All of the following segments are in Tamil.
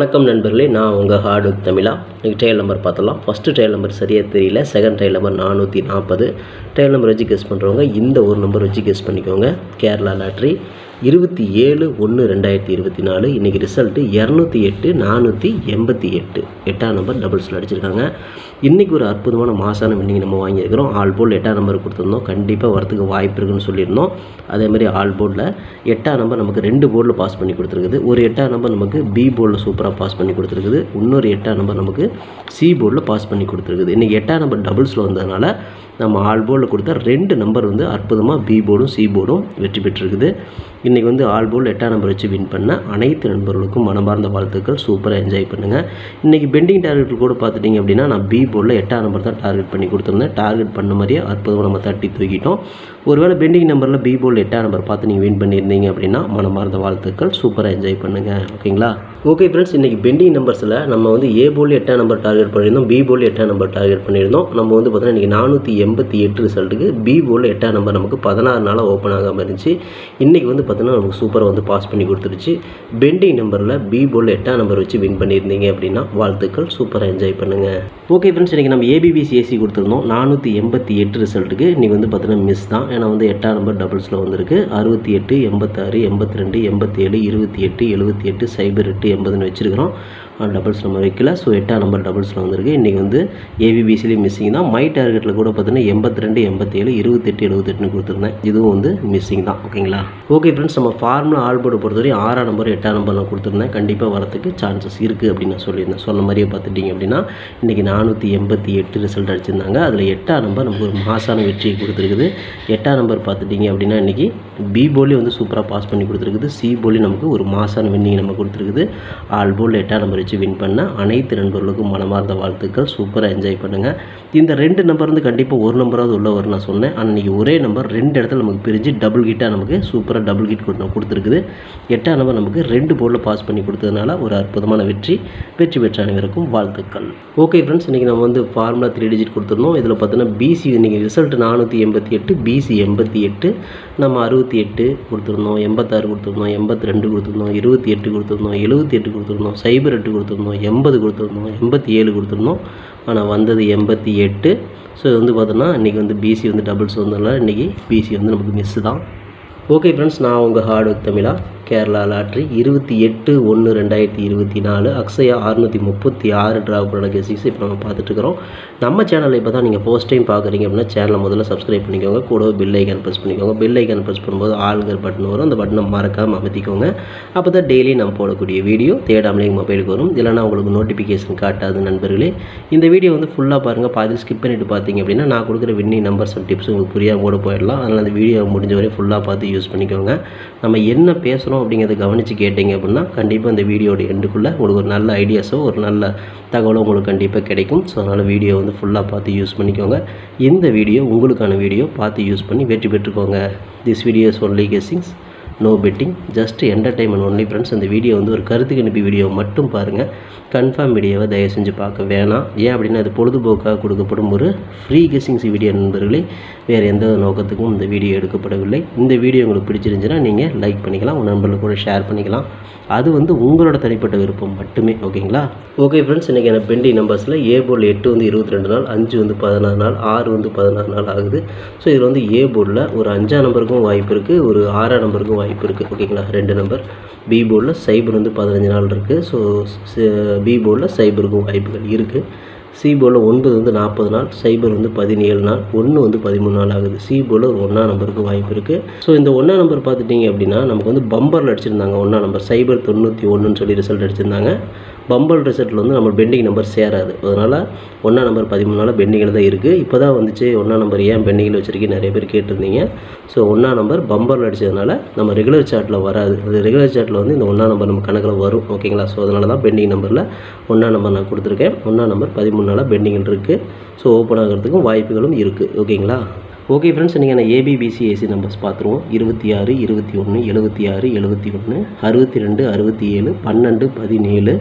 வணக்கம் நண்பர்களே, நான் உங்கள் ஹார்ட்வொர்க் தமிழா. இன்றைக்கி ட்ரையல் நம்பர் பார்த்தலாம். ஃபஸ்ட்டு ட்ரையல் நம்பர் சரியாக தெரியல. Second trial number 440. Trial number வச்சு கெஸ் பண்ணுறவங்க இந்த ஒரு நம்பர் வச்சு கெஸ் பண்ணிக்கோங்க. கேரளா லாட்ரி 27/1/2024. இன்றைக்கி ரிசல்ட்டு 208/488. 8ஆம் நம்பர் டபுள்ஸில் அடிச்சிருக்காங்க. இன்றைக்கி ஒரு அற்புதமான மாசான வின்னிங் நம்ம வாங்கியிருக்கிறோம். ஆல் போர்டில் 8ஆம் நம்பர் கொடுத்துருந்தோம். கண்டிப்பாக வரத்துக்கு வாய்ப்பு இருக்குன்னு சொல்லியிருந்தோம். அதேமாதிரி ஆல் போர்டில் 8ஆம் நம்பர் நமக்கு 2 போர்டில் பாஸ் பண்ணி கொடுத்துருக்குது. ஒரு 8ஆம் நம்பர் நமக்கு பி போர்டில் சூப்பராக பாஸ் பண்ணி கொடுத்துருக்குது. இன்னொரு 8ஆம் நம்பர் நமக்கு சி போர்டில் பாஸ் பண்ணி கொடுத்துருக்குது. இன்றைக்கி 8ஆம் நம்பர் டபுள்ஸில் வந்ததுனால நம்ம ஆல் போர்டில் கொடுத்த 2 நம்பர் அற்புதமாக பி போர்டும் சி போர்டும் வெற்றி பெற்றிருக்குது. இன்றைக்கி ஆல் போர்டில் 8ஆம் நம்பர் வச்சு வின் பண்ண அனைத்து நண்பர்களுக்கும் மனமார்ந்த வாழ்த்துக்கள். சூப்பராக என்ஜாய் பண்ணுங்கள். இன்றைக்கி பெண்டிங் டார்கெட்டில் கூட பார்த்துட்டிங்க அப்படின்னா நான் பி போர்டில் 8ஆம் நம்பர் தான் டார்கெட் பண்ணி கொடுத்துருந்தேன். டார்கெட் பண்ண மாதிரியே அற்புதமாக நம்ம தட்டி தூக்கிட்டோம். ஒருவேளை பெண்டிங் நம்பரில் பி போர்டில் 8ஆம் நம்பர் பார்த்து நீங்கள் வின் பண்ணியிருந்தீங்க அப்படின்னா மனமார்ந்த வாழ்த்துக்கள். சூப்பராக என்ஜாய் பண்ணுங்கள். ஓகேங்களா? ஓகே ஃப்ரெண்ட்ஸ், இன்றைக்கி பெண்டிங் நம்பர்ஸில் நம்ம ஏ போர்டில் 8ஆம் நம்பர் டார்கெட் பண்ணியிருந்தோம். பி போர்டில் 8ஆம் நம்பர் டார்கெட் பண்ணியிருந்தோம். நம்ம பார்த்தீங்கன்னா இன்றைக்கி 488 ரிசல்ட்டுக்கு பி போர்டில் 8ஆம் நம்பர் நமக்கு 16 நாளாக ஓப்பன் ஆகாமல் இருந்துச்சு. இன்றைக்கி பார்த்தீங்கன்னா நமக்கு சூப்பராக பாஸ் பண்ணி கொடுத்துருச்சு. பெண்டிங் நம்பரில் பி போர்டில் 8ஆம் நம்பர் வச்சு வின் பண்ணியிருந்தீங்க அப்படின்னா வாழ்த்துக்கள். சூப்பராக என்ஜாய் பண்ணுங்கள். ஓகே ஃப்ரெண்ட்ஸ், இன்றைக்கி நம்ம ஏபிபிசிஎஸ்சி கொடுத்துருந்தோம். 488 ரிசல்ட்டுக்கு இன்றைக்கி பார்த்தீங்கன்னா மிஸ் தான். ஏன்னா 8ஆம் நம்பர் டபுள்ஸில் வந்திருக்கு. 68, 86, 82, 87, 28, 78, 08, 80ன்னு வச்சுருக்கிறோம். டபுள்ஸ் நம்ம வைக்கல. ஸோ 8ஆம் நம்பர் டபுள்ஸில் வந்திருக்கு. இன்றைக்கி ஏபிபிசிலேயும் மிஸ்ஸிங் தான். மை டார்கெட்டில் கூட பார்த்தீங்கன்னா 82, 87, 28, 78ன்னு கொடுத்துருந்தேன். இதுவும் மிஸ்ஸிங் தான். ஓகேங்களா? ஓகே ஃப்ரெண்ட்ஸ், நம்ம ஃபார்முலா ஆல் போர்டு பொறுத்தவரையும் 6ஆம் நம்பர் 8ஆம் நம்பர் நான் கொடுத்துருந்தேன். கண்டிப்பாக வரத்துக்கு சான்சஸ் இருக்குது அப்படின்னு நான் சொல்லியிருந்தேன். சொன்ன மாதிரியே பார்த்துட்டிங்க அப்படின்னா இன்றைக்கி 488 ரிசல்ட் அடிச்சிருந்தாங்க. அதில் 8ஆம் நம்பர் நமக்கு ஒரு மாசான வெற்றியை கொடுத்துருக்குது. 8ஆம் நம்பர் பார்த்துட்டிங்க அப்படின்னா இன்றைக்கி பி போர்ட்லேயும் சூப்பராக பாஸ் பண்ணி கொடுத்துருக்குது. சி போர்ட்லேயும் நமக்கு ஒரு மாசான வின்னிங் நம்ம கொடுத்துருக்குது. ஆல் போர்டில் 8ஆம் நம்பர் வின் பண்ண அனைத்து நண்பர்களுக்கும் மனமார்ந்த வாழ்த்துக்கள். சூப்பராக என்ஜாய் பண்ணுங்கள். இந்த 2 நம்பர் கண்டிப்பாக ஒரு நம்பராவது உள்ள வரும் நான் சொன்னேன். ஆனால் இன்றைக்கி ஒரே நம்பர் 2 இடத்துல நமக்கு பிரிஞ்சு டபுள் கிட்டாக நமக்கு சூப்பராக டபுள் கிட் கொடுத்துருக்குது. 8ஆம் நம்பர் நமக்கு 2 போர்டில் பாஸ் பண்ணி கொடுத்ததுனால ஒரு அற்புதமான வெற்றி பெற்ற அனைவருக்கும் வாழ்த்துக்கள். ஓகே ஃப்ரெண்ட்ஸ், இன்றைக்கி நம்ம ஃபார்முலா 3 டிஜிட் கொடுத்துருந்தோம். இதில் பார்த்தீங்கன்னா பிசி இன்றைக்கி ரிசல்ட் 488, பிசி 88, நம்ம 68 கொடுத்துருந்தோம், 86 கொடுத்துருந்தோம், 82 கொடுத்துருந்தோம், 28 கொடுத்துருந்தோம், 78 கொடுத்துருந்தோம், 08 கொடுத்துருந்தோம், 80 கொடுத்துருந்தோம், 87 கொடுத்துருந்தோம். ஆனால் வந்தது 88. ஸோ இது பார்த்தோன்னா இன்றைக்கி பிசி டபுள்ஸ் வந்ததுனால இன்றைக்கி பிசி நமக்கு மிஸ் தான். ஓகே ஃப்ரெண்ட்ஸ், நான் உங்கள் ஹார்ட்வொர்க் தமிழா. கேரளா லாட்ரி 28/1/2024 அக்ஷயா 636 ட்ரா பண்ண கேசிக்ஸ் இப்போ நம்ம பார்த்துட்ருக்குறோம். நம்ம சேனலில் இப்போ தான் நீங்கள் ஃபர்ஸ்ட் டைம் பார்க்குறீங்க அப்படின்னா சேனலை முதல்ல சப்ஸ்கிரைப் பண்ணிக்கோங்க. கூட பெல் ஐக்கான் ப்ரெஸ் பண்ணிக்கோங்க. பெல் ஐக்கான் ப்ரெஸ் பண்ணும்போது ஆளுங்கிற பட்டன் வரும். அந்த பட்டனை மறக்காமல் அமைத்திக்கோங்க. அப்போ தான் டெய்லி நம்ம போடக்கூடிய வீடியோ தேடாமலே மொபைலுக்கு வரும். இல்லைனா உங்களுக்கு நோட்டிஃபிகேஷன் காட்டாது. நண்பர்களே, இந்த வீடியோ ஃபுல்லாக பாருங்கள். பாதி ஸ்கிப் பண்ணிவிட்டு பார்த்தீங்க அப்படின்னா நான் கொடுக்குற வின்னிங் நம்பர்ஸ் அண்ட் டிப்ஸ் உங்களுக்கு புரியாமல் கூட போயிடலாம். அதனால் அந்த வீடியோ முடிஞ்ச வரை ஃபுல்லாக பார்த்து யூஸ் பண்ணிக்கோங்க. நம்ம என்ன பேசுகிறோம் அப்படிங்கிறத கவனித்து கேட்டிங்க அப்படின்னா கண்டிப்பாக இந்த வீடியோட எண்டுக்குள்ளே உங்களுக்கு ஒரு நல்ல ஐடியாஸோ ஒரு நல்ல தகவலோ உங்களுக்கு கண்டிப்பாக கிடைக்கும். ஸோ அதனால் வீடியோ ஃபுல்லாக பார்த்து யூஸ் பண்ணிக்கோங்க. இந்த வீடியோ உங்களுக்கான வீடியோ பார்த்து யூஸ் பண்ணி வெற்றி பெற்றுக்கோங்க. This videos only guessings, no betting, just entertainment only friends. இந்த வீடியோ ஒரு கருத்து கணிப்பு வீடியோ மட்டும் பாருங்கள். கன்ஃபார்ம் வீடியோவை தயவு செஞ்சு பார்க்க வேணாம். ஏன் அப்படின்னா அது பொழுதுபோக்காக கொடுக்கப்படும் ஒரு ஃப்ரீ கெஸ்ஸிங்ஸ் வீடியோ நண்பர்களே. வேறு எந்த நோக்கத்துக்கும் இந்த வீடியோ எடுக்கப்படவில்லை. இந்த வீடியோ உங்களுக்கு பிடிச்சிருந்துச்சுன்னா நீங்கள் லைக் பண்ணிக்கலாம், உங்கள் நண்பர்களுக்கு கூட ஷேர் பண்ணிக்கலாம். அது உங்களோட தனிப்பட்ட விருப்பம் மட்டுமே. ஓகேங்களா? ஓகே ஃப்ரெண்ட்ஸ், இன்றைக்கி எனக்கு பெண்டிங் நம்பர்ஸில் ஏ போர்டில் 8 22 நாள், 5 16 நாள், 6 16 நாள் ஆகுது. ஸோ இதில் ஏ போர்டில் ஒரு 5ஆம் நம்பருக்கும் வாய்ப்பு இருக்குது, ஒரு 6ஆம் நம்பருக்கும் வாய்ப்பு இருக்குது. ஓகேங்களா? 2 நம்பர். பி போர்டில் சைபர் 15 நாள் இருக்குது. ஸோ பி போர்டில் சைபருக்கும் வாய்ப்புகள் இருக்குது. சி போர்டில் 9 40 நாள், சைபர் 17 நாள், 1 13 நாள் ஆகுது. சி போர்டில் ஒரு 1ஆம் நம்பருக்கு வாய்ப்பு இருக்குது. ஸோ இந்த 1ஆம் நம்பர் பார்த்துட்டிங்க அப்படின்னா நமக்கு பம்பரில் அடிச்சிருந்தாங்க. 1ஆம் நம்பர் சைபர் 91ன்னு சொல்லி ரிசல்ட் அடிச்சிருந்தாங்க. பம்பர் ரிசல்ட்டில் நம்ம பெண்டிங் நம்பர் சேராது. அதனால் 1ஆம் நம்பர் 13 நாள் பெண்டிங்கில் தான் இருக்குது. இப்போ தான் 1ஆம் நம்பர் ஏன் பெண்டிங்கில் வச்சுருக்கீங்க நிறைய பேர் கேட்டிருந்தீங்க. ஸோ 1ஆம் நம்பர் பம்பரில் அடித்ததுனால நம்ம ரெகுலர் சார்ட்டில் வராது. அது ரெகுலர் சார்ட்டில் இந்த 1ஆம் நம்பர் நம்ம கணக்கில் வரும். ஓகேங்களா? ஸோ அதனால தான் பெண்டிங் நம்பரில் 1ஆம் நம்பர் நான் கொடுத்துருக்கேன். 1ஆம் நம்பர் 13 நாளாக பெண்டிங்கில் இருக்குது. ஸோ ஓப்பன் ஆகிறதுக்கும் வாய்ப்புகளும் இருக்குது. ஓகேங்களா? ஓகே ஃப்ரெண்ட்ஸ், இன்றைக்கி நான் ஏபிபிசிஏசி நம்பர்ஸ் பார்த்துருவோம். 26, 21, 76, 71, 62, 67, 12, 17,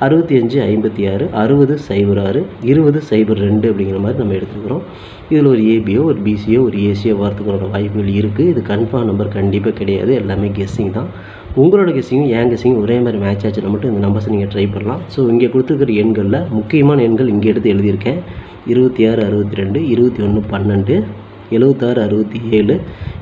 6556 6006 2002 அப்படிங்கிற மாதிரி நம்ம எடுத்துக்கிறோம். இதில் ஒரு ஏபியோ ஒரு பிசியோ ஒரு ஏசியோ வரதுக்கான வாய்ப்புகள் இருக்குது. இது கன்ஃபார்ம் நம்பர் கண்டிப்பாக கிடையாது, எல்லாமே கெஸ்ஸிங் தான். உங்களோட கெஸ்ஸிங்கும் என் கெஸ்ஸிங்கும் ஒரே மாதிரி மேட்ச் ஆச்சுன்னா மட்டும் இந்த நம்பர்ஸை நீங்கள் ட்ரை பண்ணலாம். ஸோ இங்கே கொடுத்துருக்கிற எண்களில் முக்கியமான எண்கள் இங்கே எடுத்து எழுதியிருக்கேன். 2662 2112 7667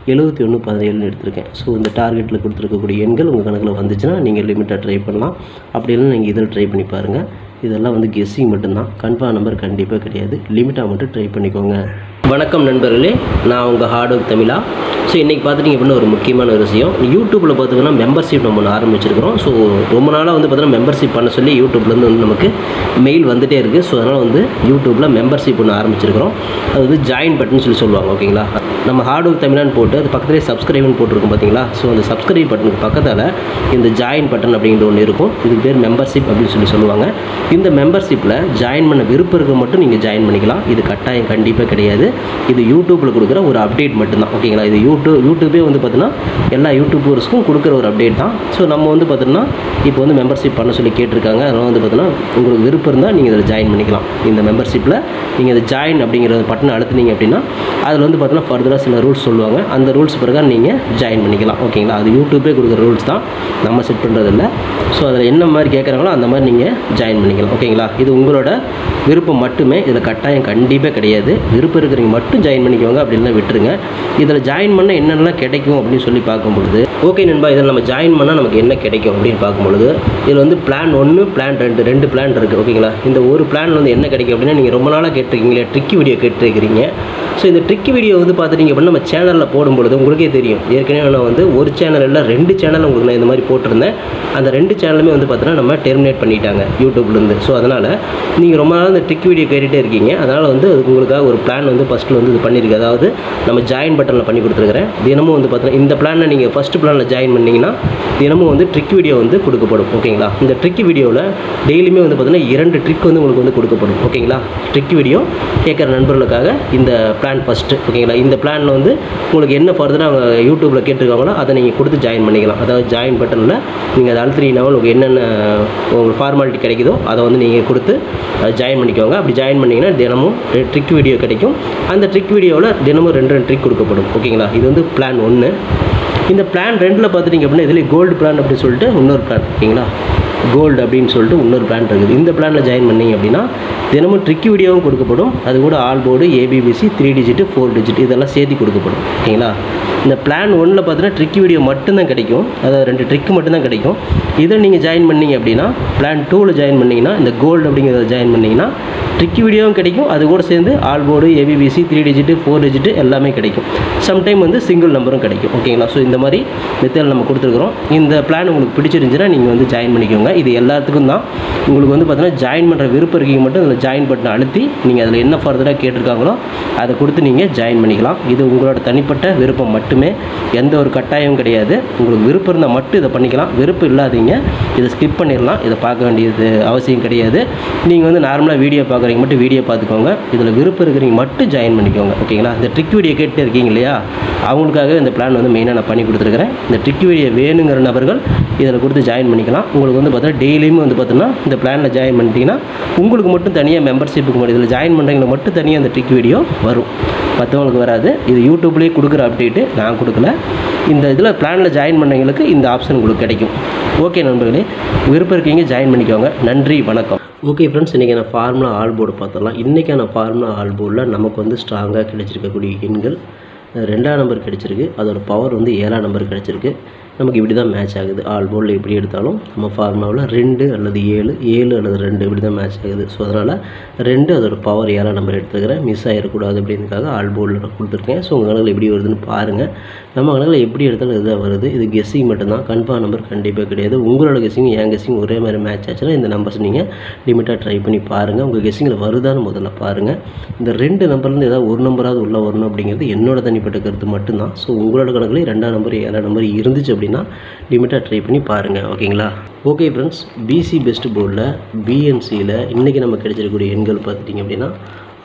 7117 எடுத்திருக்கேன். ஸோ இந்த டார்கெட்டில் கொடுத்துருக்கக்கூடிய எண்கள் உங்கள் கணக்கில் வந்துச்சுன்னா நீங்கள் லிமிட்டாக ட்ரை பண்ணலாம். அப்படி இல்லைன்னா நீங்கள் இதில் ட்ரை பண்ணி பாருங்கள். இதெல்லாம் வந்து கெஸ்ஸிங் மட்டும்தான், கன்ஃபார்ம் நம்பர் கண்டிப்பாக கிடையாது. லிமிட்டாக மட்டும் ட்ரை பண்ணிக்கோங்க. வணக்கம் நண்பர்களே, நான் உங்கள் ஹார்ட் ஒர்க் தமிழா. ஸோ இன்றைக்கி பார்த்துட்டிங்க அப்படின்னா ஒரு முக்கியமான ஒரு விஷயம், யூடியூப்பில் பார்த்திங்கன்னா மெம்பர்ஷிப் நம்ம ஒன்று ஆரம்பிச்சிருக்கிறோம். ஸோ ரொம்ப நாளாக வந்து பார்த்திங்கன்னா மெம்பர்ஷிப் பண்ண சொல்லி யூடியூப்லேருந்து வந்து நமக்கு மெயில் வந்துகிட்டே இருக்குது. ஸோ அதனால் வந்து யூடியூப்பில் மெம்பர்ஷிப் ஒன்று ஆரம்பிச்சிருக்கிறோம். அது வந்து ஜாயின் பட்டன் சொல்லி சொல்லுவாங்க. ஓகேங்களா, நம்ம ஹார்ட் ஒர்க் தமிழான்னு போட்டு அது பக்கத்துலேயே சப்ஸ்கிரைப்னு போட்டிருக்கோம் பார்த்தீங்களா. ஸோ அந்த சப்ஸ்கிரைப் பட்டனுக்கு பக்கத்தில் இந்த ஜாயின் பட்டன் அப்படிங்கிற ஒன்று இருக்கும். இதுக்கு பேர் மெம்பர்ஷிப் அப்படின்னு சொல்லி சொல்லுவாங்க. இந்த மெம்பர்ஷிப்பில் ஜாயின் பண்ண விருப்பம் இருக்க மட்டும் நீங்கள் ஜாயின் பண்ணிக்கலாம். இது கட்டாயம் கண்டிப்பாக கிடையாது. இது யூடியூப்பில் கொடுக்குற ஒரு அப்டேட் மட்டும்தான். ஓகேங்களா, இது யூடியூபே வந்து பார்த்தீங்கன்னா எல்லா யூடியூபர்ஸ்க்கும் கொடுக்குற ஒரு அப்டேட் தான். ஸோ நம்ம வந்து பார்த்தீங்கன்னா இப்போ வந்து மெம்பர்ஷிப் பண்ண சொல்லி கேட்டிருக்காங்க. அதனால் வந்து பார்த்தீங்கன்னா உங்களுக்கு விருப்பம் இருந்தால் நீங்கள் இதில் ஜாயின் பண்ணிக்கலாம். இந்த மெம்பர்ஷிப்பில் நீங்கள் இதை ஜாயின் அப்படிங்கிற பட்டனை அழுத்தினீங்க அப்படின்னா அதில் வந்து பார்த்தீங்கன்னா ஃபர்தராக சில ரூல்ஸ் சொல்லுவாங்க. அந்த ரூல்ஸ் பிரகாரம் நீங்கள் ஜாயின் பண்ணிக்கலாம். ஓகேங்களா, அது யூடியூபே கொடுக்குற ரூல்ஸ் தான், நம்ம செட் பண்ணுறதில்ல. ஸோ அதில் என்ன மாதிரி கேட்குறாங்களோ அந்த மாதிரி நீங்கள் ஜாயின் பண்ணிக்கலாம். ஓகேங்களா, இது உங்களோட விருப்பம் மட்டுமே, இதில் கட்டாயம் கண்டிப்பாக கிடையாது. விருப்பம் இருக்கிறவங்க மட்டும் ஜாயின் பண்ணிக்கோங்க, அப்படின்னா விட்டுருங்க. இதில் ஜாயின் பண்ணால் என்னென்னலாம் கிடைக்கும் அப்படின்னு சொல்லி பார்க்கும்பொழுது, ஓகே நண்பா, இதில் நம்ம ஜாயின் பண்ணால் நமக்கு என்ன கிடைக்கும் அப்படின்னு பார்க்கும்பொழுது, இதில் வந்து பிளான் 1 பிளான் 2 2 பிளான் இருக்குது. ஓகேங்களா, இந்த ஒரு பிளான் வந்து என்ன கிடைக்கும் அப்படின்னா, நீங்கள் ரொம்ப நாளாக கேட்டிருக்கீங்களே ட்ரிக்கி வீடியோ கேட்டிருக்கிறீங்க. ஸோ இந்த ட்ரிக்கி வீடியோ வந்து பார்த்துட்டிங்க அப்படின்னா நம்ம சேனலில் போடும்பொழுது உங்களுக்கே தெரியும். ஏற்கனவே நான் வந்து ஒரு சேனல் இல்லை 2 சேனல் உங்களுக்கு நான் இந்த மாதிரி போட்டிருந்தேன். அந்த 2 சேனலுமே வந்து பார்த்தீங்கன்னா நம்ம டெர்மினேட் பண்ணிட்டாங்க யூடியூப்லேருந்து. ஸோ அதனால் நீங்கள் ரொம்ப நாள் இந்த ட்ரிக் வீடியோ கேட்டுகிட்டே இருக்கீங்க. அதனால் வந்து உங்களுக்காக ஒரு பிளான் வந்து ஃபஸ்ட்டில் வந்து இது பண்ணியிருக்கு. அதாவது நம்ம ஜாயின் பட்டனில் பண்ணி கொடுத்துருக்குறேன். தினமும் வந்து பார்த்தீங்கன்னா இந்த பிளானில் நீங்கள் ஃபஸ்ட்டு பிளானில் ஜாயின் பண்ணிங்கன்னா தினமும் வந்து ட்ரிக் வீடியோ வந்து கொடுக்கப்படும். ஓகேங்களா, இந்த ட்ரிக் வீடியோவில் டெய்லியுமே வந்து பார்த்தீங்கன்னா 2 ட்ரிக் வந்து உங்களுக்கு வந்து கொடுக்கப்படும். ஓகேங்களா, ட்ரிக் வீடியோ கேட்குற நண்பர்களுக்காக இந்த பிளான் ஃபஸ்ட்டு. ஓகேங்களா, இந்த பிளானில் வந்து உங்களுக்கு என்ன ஃபர்தராக அவங்க யூடியூப்பில் கேட்டிருக்காங்களோ அதை நீங்கள் கொடுத்து ஜாயின் பண்ணிக்கலாம். அதாவது ஜாயின் பட்டனில் நீங்கள் அதை அழுத்தினீங்கன்னா உங்களுக்கு என்னென்ன உங்களுக்கு ஃபார்மாலிட்டி கிடைக்குதோ அதை வந்து நீங்கள் கொடுத்து ஜாயின் பண்ணிக்கோங்க. அப்படி ஜாயின் பண்ணிங்கன்னா தினமும் ட்ரிக் வீடியோ கிடைக்கும். அந்த ட்ரிக் வீடியோவில் தினமும் 2 ட்ரிக் கொடுக்கப்படும். ஓகேங்களா, இது வந்து பிளான் 1. இந்த பிளான் 2ல் பார்த்துட்டிங்க அப்படின்னா இதில் கோல்டு பிளான் அப்படின்னு சொல்லிட்டு இன்னொரு பிளான். ஓகேங்களா, கோல்டு அப்படின்னு சொல்லிட்டு இன்னொரு பிளான் இருக்குது. இந்த பிளானில் ஜாயின் பண்ணிங்க அப்படின்னா தினமும் ட்ரிக் வீடியோவும் கொடுக்கப்படும். அது கூட all board, ABBC, 3 digit 4 digit இதெல்லாம் சேர்த்து கொடுக்கப்படும். ஓகேங்களா, இந்த பிளான் 1ல் பார்த்தீங்கன்னா ட்ரிக் வீடியோ மட்டும்தான் கிடைக்கும். அதாவது 2 ட்ரிக் மட்டும்தான் கிடைக்கும். இதை நீங்கள் ஜாயின் பண்ணிங்க அப்படின்னா பிளான் 2ல் ஜாயின் பண்ணிங்கன்னா இந்த கோல்டு அப்படிங்கிறத ஜாயின் பண்ணிங்கன்னா ட்ரிக் வீடியோவும் கிடைக்கும். அது கூட சேர்ந்து all board, ABBC, 3 digit 4 digit எல்லாமே கிடைக்கும். சம்டைம் வந்து சிங்கிள் நம்பரும் கிடைக்கும். ஓகேங்களா, ஸோ இந்த மாதிரி மெத்தட் நம்ம கொடுத்துருக்குறோம். இந்த பிளான் உங்களுக்கு பிடிச்சிருந்துச்சுன்னா நீங்கள் வந்து ஜாயின் பண்ணிக்கோங்க. இது எல்லாத்துக்கும் தான். உங்களுக்கு வந்து பார்த்தீங்கன்னா ஜாயின் பண்ணுற விருப்பம் இருக்கீங்க மட்டும் அதில் ஜாயின் பட்டனை அழுத்தி நீங்கள் அதில் என்ன ஃபர்தராக கேட்டிருக்காங்களோ அதை கொடுத்து நீங்கள் ஜாயின் பண்ணிக்கலாம். இது உங்களோட தனிப்பட்ட விருப்பம் மட்டுமே, எந்த ஒரு கட்டாயமும் கிடையாது. உங்களுக்கு விருப்பம் இருந்தால் மட்டும் இதை பண்ணிக்கலாம். விருப்பம் இல்லாதீங்க இதை ஸ்கிப் பண்ணிடலாம். இதை பார்க்க வேண்டியது அவசியம் கிடையாது. நீங்கள் வந்து நார்மலாக வீடியோ பார்க்குறீங்க மட்டும் வீடியோ பார்த்துக்கோங்க. இதில் விருப்பம் இருக்கிறீங்க மட்டும் ஜாயின் பண்ணிக்கோங்க. ஓகேங்களா, இந்த ட்ரிக் வீடியோ கேட்டு இருக்கீங்க இல்லையா, அவங்களுக்காக இந்த பிளான் வந்து மெயினாக நான் பண்ணி கொடுத்துருக்கிறேன். இந்த ட்ரிக் வீடியோ வேணுங்கிற நபர்கள் இதில் கொடுத்து ஜாயின் பண்ணிக்கலாம். உங்களுக்கு வந்து பார்த்தீங்கன்னா டெய்லியுமே வந்து பார்த்தீங்கன்னா இந்த பிளானில் ஜாயின் பண்ணிட்டீங்கன்னா உங்களுக்கு மட்டும் தனியாக மெம்பர்ஷிப்புக்கு மட்டும் இதில் ஜாயின் பண்ணுறவங்களுக்கு மட்டும் தனியாக அந்த ட்ரிக் வீடியோ வரும், மற்றவங்களுக்கு வராது. இது யூடியூப்லேயே கொடுக்குற அப்டேட்டு, நான் கொடுக்கல. இந்த இதில் பிளானில் ஜாயின் பண்ணவங்களுக்கு இந்த ஆப்ஷன் உங்களுக்கு கிடைக்கும். ஓகே நண்பர்களே, விருப்பம் இருக்கீங்க ஜாயின் பண்ணிக்கோங்க. நன்றி, வணக்கம். ஓகே ஃப்ரெண்ட்ஸ், இன்றைக்கி நான் ஃபார்முலா ஆல் போர்டு பார்த்துடலாம். இன்றைக்கான ஃபார்முலா ஆல் போர்டில் நமக்கு வந்து ஸ்ட்ராங்காக கிடைச்சிருக்கக்கூடிய எண்கள் 2ஆம் நம்பர் கிடச்சிருக்கு. அதோட பவர் வந்து 7ஆம் நம்பர் கிடச்சிருக்கு. நமக்கு இப்படி தான் மேட்ச் ஆகுது. ஆல் போர்டில் எப்படி எடுத்தாலும் நம்ம ஃபார்முலாவில் 2 அல்லது 7 7 அல்லது 2 இப்படி தான் மேட்ச் ஆகுது. ஸோ அதனால் 2 அதோட பவர் 7ஆம் நம்பர் எடுத்துக்கிறேன். மிஸ் ஆகிடக்கூடாது அப்படின்றதுக்காக ஆல் போர்டில் நான் கொடுத்துருக்கேன். ஸோ உங்கள் கணக்கில் எப்படி வருதுன்னு பாருங்கள். நம்ம கணக்கில் எப்படி எடுத்தாலும் இதுதான் வருது. இது கெஸ்ஸிங் மட்டும்தான், கன்ஃபார்ம் நம்பர் கண்டிப்பாக கிடையாது. உங்களோட கெஸ்ஸிங் என் கெஸ்ஸிங் ஒரே மாதிரி மேட்ச் ஆச்சுன்னா இந்த நம்பர்ஸ் நீங்கள் லிமிட்டாக ட்ரை பண்ணி பாருங்கள். உங்கள் கெஸ்ஸிங்கில் வருதான்னு முதல்ல பாருங்கள். இந்த 2 நம்பர்லேருந்து ஏதாவது ஒரு நம்பராவது உள்ளே வரணும் அப்படிங்கிறது என்னோட தனிப்பட்ட கருத்து மட்டும்தான். ஸோ உங்களோட கணக்கில் 2ஆம் நம்பர் 7ஆம் நம்பர் இருந்துச்சு அப்படின்னா லிமிட்டாக ட்ரை பண்ணி பாருங்கள். ஓகேங்களா, ஓகே ஃப்ரெண்ட்ஸ், பிசி பெஸ்ட் போர்டில் பிஎன்சியில் இன்றைக்கி நம்ம கிடைச்சிருக்கக்கூடிய எண்கள் பார்த்துட்டிங்க அப்படின்னா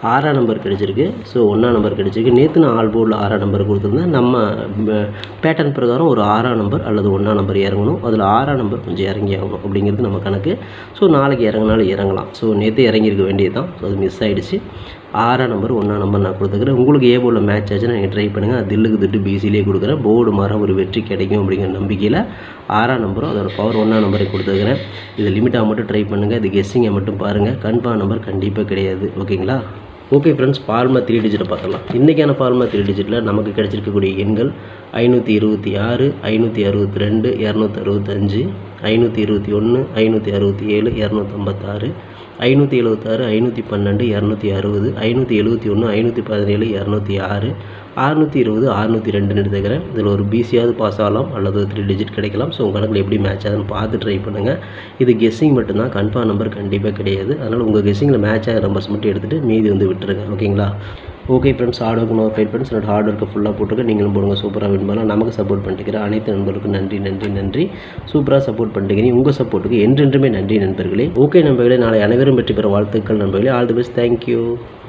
6ஆம் நம்பர் கிடச்சிருக்கு. ஸோ 1ஆம் நம்பர் கிடச்சிருக்கு. நேற்று நான் ஆல் போர்டில் 6ஆம் நம்பர் கொடுத்துருந்தேன். நம்ம பேட்டர்ன் பிரகாரம் ஒரு 6ஆம் நம்பர் அல்லது 1ஆம் நம்பர் இறங்கணும். அதில் 6ஆம் நம்பர் கொஞ்சம் இறங்கி ஆகணும் அப்படிங்கிறது நம்ம கணக்கு. ஸோ நாளைக்கு இறங்கினாலும் இறங்கலாம். ஸோ நேற்று இறங்கியிருக்க வேண்டியது தான். ஸோ அது மிஸ் ஆகிடுச்சு. 6ஆம் நம்பர் 1ஆம் நம்பர் நான் கொடுத்துக்கிறேன். உங்களுக்கு ஏ போர்டில் மேட்ச் ஆச்சுன்னா நீங்கள் ட்ரை பண்ணுங்கள். அது தில்லுக்கு திட்டு பிசிலே கொடுக்குறேன். போர்டு மாற ஒரு வெற்றி கிடைக்கும் அப்படிங்கிற நம்பிக்கையில் 6ஆம் நம்பரும் அதோட பவர் 1ஆம் நம்பரை கொடுத்துக்கிறேன். இது லிமிட்டாக மட்டும் ட்ரை பண்ணுங்கள். இது கெஸ்ஸிங்கை மட்டும் பாருங்கள். கன்ஃபார்ம் நம்பர் கண்டிப்பாக கிடையாது. ஓகேங்களா? ஓகே ஃப்ரெண்ட்ஸ், ஃபார்முலா 3 டிஜிட்டை பார்க்கலாம். இன்றைக்கான ஃபார்முலா 3 டிஜிட்டில் நமக்கு கிடைச்சிருக்கக்கூடிய எண்கள் 526, 562, 265, 521, 567, 256, 576, 512, 260, 571, 517, 206, 620, 602 எடுத்துக்கிறேன். இதில் ஒரு பிசியாவது பாஸ் ஆகலாம் அல்லது 3 டிஜிட் கிடைக்கலாம். ஸோ உங்கள் கணக்கில் எப்படி மேட்ச் ஆகுதுன்னு பார்த்து ட்ரை பண்ணுங்கள். இது கெஸ்ஸிங் மட்டும்தான், கன்ஃபார்ம் நம்பர் கண்டிப்பாக கிடையாது. அதனால் உங்கள் கெஸ்ஸிங்கில் மேட்ச் ஆகிற நம்பர்ஸ் மட்டும் எடுத்துகிட்டு மீதி வந்து விட்டுருங்க. ஓகேங்களா? Okay friends, hard work no fight friends. என்னோட ஹார்ட் ஒர்க்கை ஃபுல்லாக போட்டுருக்க நீங்களும் போடுங்க. சூப்பராக வின் பண்ணலாம். நமக்கு சப்போர்ட் பண்ணிட்டுக்கிற அனைத்து நண்பர்களுக்கும் நன்றி நன்றி நன்றி. சூப்பராக சப்போர்ட் பண்ணிட்டுக்கிறீங்க. உங்கள் சப்போர்ட்டுக்கு என்றென்றுமே நன்றி நண்பர்களே. ஓகே நண்பர்களே, நாளை அனைவரும் வெற்றி பெற வாழ்த்துக்கள் நண்பர்களே. All the best. தேங்க்யூ.